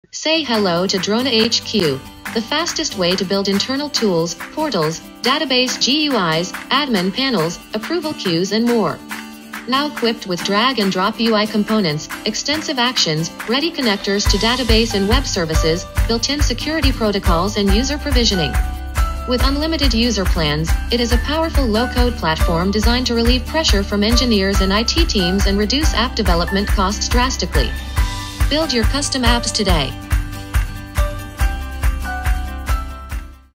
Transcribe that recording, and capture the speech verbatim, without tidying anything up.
Say hello to Drone H Q, the fastest way to build internal tools, portals, database G U Is, admin panels, approval queues, and more. Now equipped with drag and drop U I components, extensive actions, ready connectors to database and web services, built-in security protocols, and user provisioning. With unlimited user plans, it is a powerful low-code platform designed to relieve pressure from engineers and I T teams and reduce app development costs drastically. Build your custom apps today.